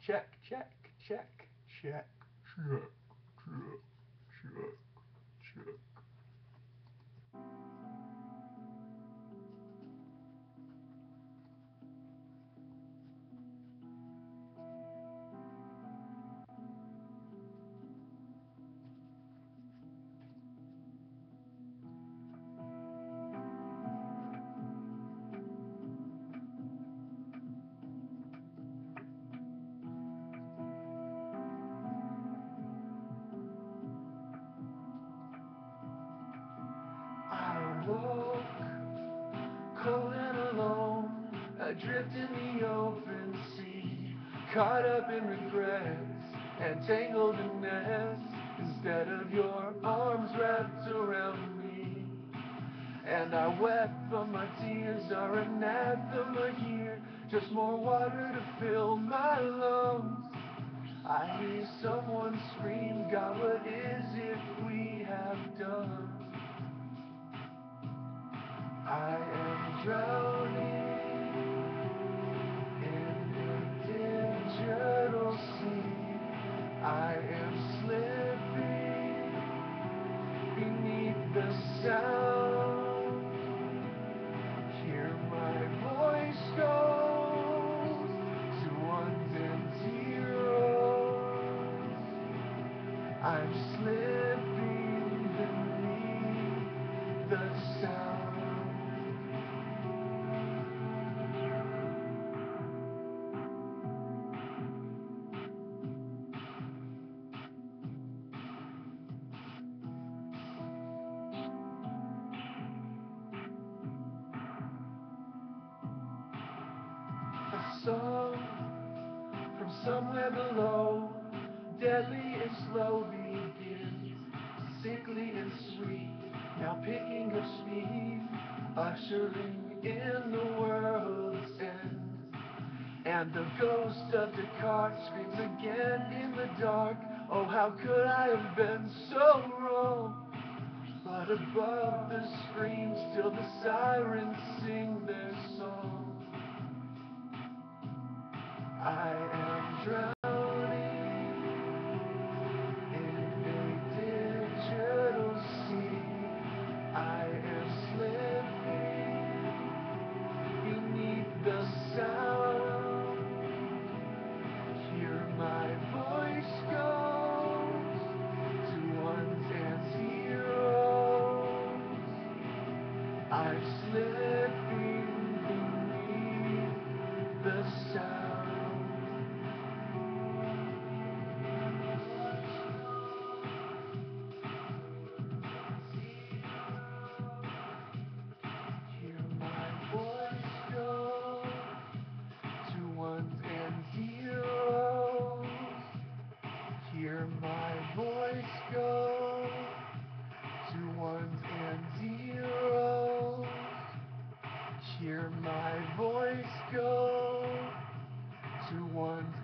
Check, check, check, check, check, check, check, check. I woke cold and alone, adrift in the open sea, caught up in regrets and tangled in nets, instead of your arms wrapped around me. And I wept, but my tears are anathema here, just more water to fill my lungs. I hear someone scream, God, what is it we have done? I am drowning in a digital sea. I am slipping beneath the sound. Hear my voice goes to ones and zeros. I'm slipping beneath the sound. A song from somewhere below, deadly and slow begins, sickly and sweet, now picking up speed, ushering in the world's end. And the ghost of Descartes screams again in the dark, oh how could I have been so wrong? But above the scream, still the sirens sing their song. I am drowning in a digital sea. I am slipping beneath the sound. Hear my voice goes to ones and zeros. I'm slipping beneath the sound. Hear my voice go to ones and zeros. Hear my voice go to ones and zeros. Hear my voice go to ones